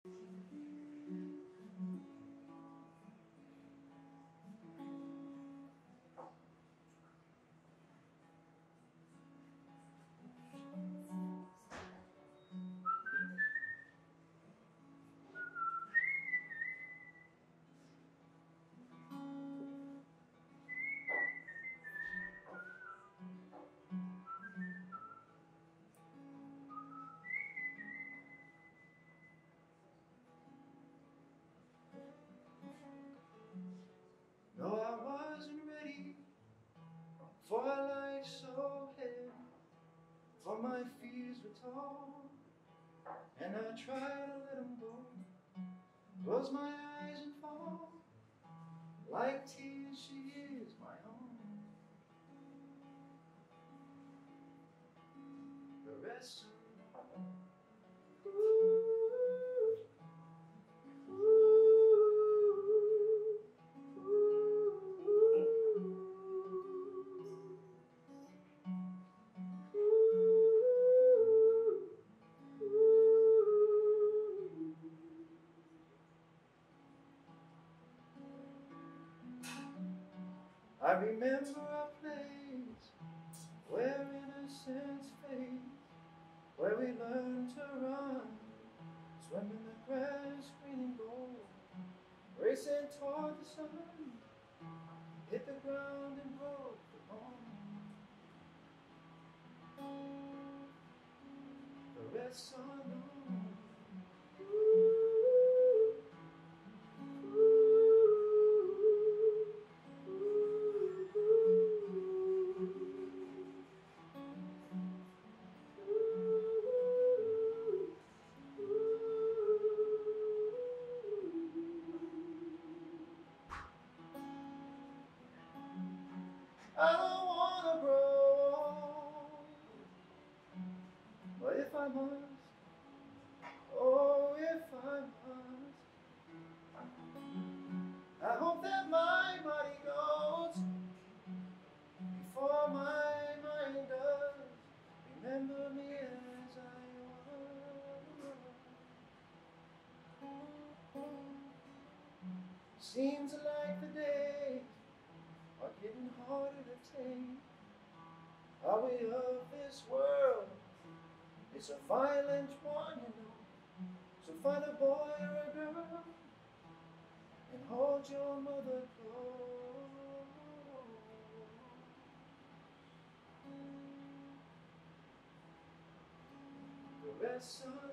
No, I wasn't ready for a life so heavy, for my fears were tall, and I tried to let them go. Close my eyes and fall, like tears she is my own. The rest I remember a place where innocence fades, where we learned to run, swim in the grass, green and gold, racing toward the sun, hit the ground and broke the bone. The rest unknown. I don't wanna grow old, but if I must, oh, if I must, I hope that my body goes before my mind does. Remember me as I was. Seems like the days are getting harder to take. Are we of this world? It's a violent one, you know. So find a boy or a girl and hold your mother close. The rest of